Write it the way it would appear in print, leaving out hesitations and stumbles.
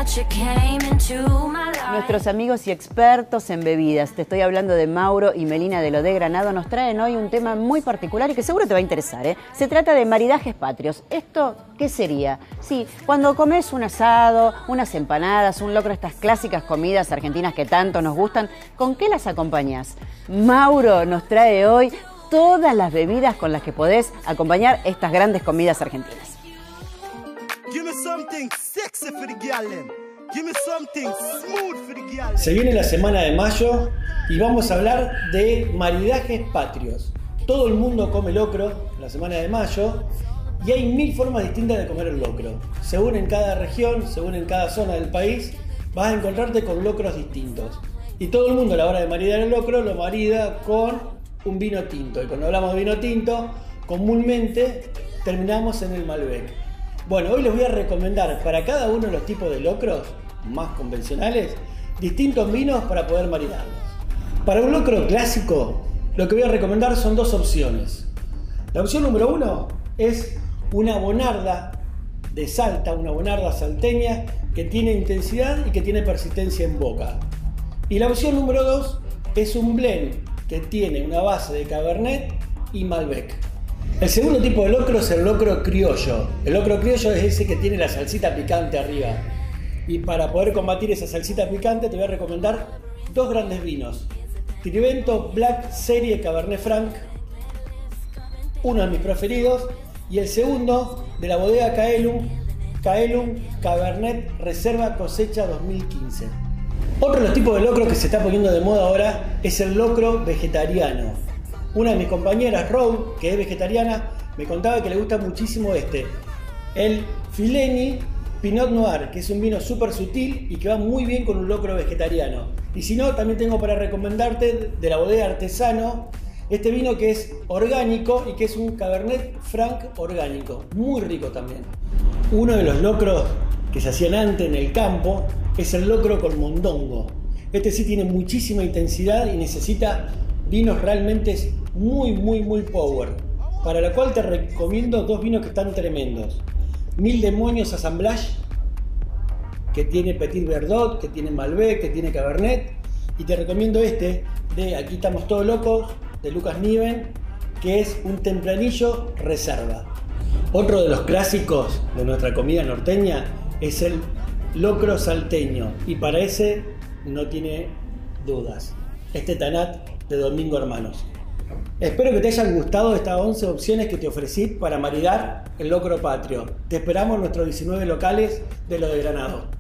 Nuestros amigos y expertos en bebidas, te estoy hablando de Mauro y Melina de Lo de Granado, nos traen hoy un tema muy particular y que seguro te va a interesar, ¿eh? Se trata de maridajes patrios. ¿Esto qué sería? Sí, cuando comes un asado, unas empanadas, un locro, estas clásicas comidas argentinas que tanto nos gustan, ¿con qué las acompañás? Mauro nos trae hoy todas las bebidas con las que podés acompañar estas grandes comidas argentinas. Se viene la semana de mayo y vamos a hablar de maridajes patrios. Todo el mundo come locro en la semana de mayo y hay 1000 formas distintas de comer el locro. Según en cada región, según en cada zona del país, vas a encontrarte con locros distintos. Y todo el mundo a la hora de maridar el locro lo marida con un vino tinto. Y cuando hablamos de vino tinto, comúnmente terminamos en el Malbec. Bueno, hoy les voy a recomendar para cada uno de los tipos de locros más convencionales distintos vinos para poder maridarlos. Para un locro clásico, lo que voy a recomendar son dos opciones. La opción número 1 es una bonarda de Salta, una bonarda salteña que tiene intensidad y que tiene persistencia en boca. Y la opción número 2 es un blend que tiene una base de Cabernet y Malbec. El segundo tipo de locro es el locro criollo. El locro criollo es ese que tiene la salsita picante arriba. Y para poder combatir esa salsita picante te voy a recomendar dos grandes vinos. Trivento Black Serie Cabernet Franc, uno de mis preferidos, y el segundo de la bodega Caelum Cabernet Reserva Cosecha 2015. Otro de los tipos de locro que se está poniendo de moda ahora es el locro vegetariano. Una de mis compañeras, Rose, que es vegetariana, me contaba que le gusta muchísimo el Fileni Pinot Noir, que es un vino súper sutil y que va muy bien con un locro vegetariano. Y si no, también tengo para recomendarte de la bodega Artesano, este vino que es orgánico y que es un Cabernet Franc orgánico, muy rico también. Uno de los locros que se hacían antes en el campo es el locro con mondongo. Este sí tiene muchísima intensidad y necesita vinos realmente muy power, para lo cual te recomiendo dos vinos que están tremendos. Mil Demonios Assemblage, que tiene Petit Verdot, que tiene Malbec, que tiene Cabernet, y te recomiendo este de Aquí estamos todos locos, de Lucas Niven, que es un tempranillo reserva. Otro de los clásicos de nuestra comida norteña es el locro salteño, y para ese no tiene dudas, este Tanat de Domingo Hermanos. Espero que te hayan gustado estas 11 opciones que te ofrecí para maridar el locro patrio. Te esperamos en nuestros 19 locales de Lo de Granado.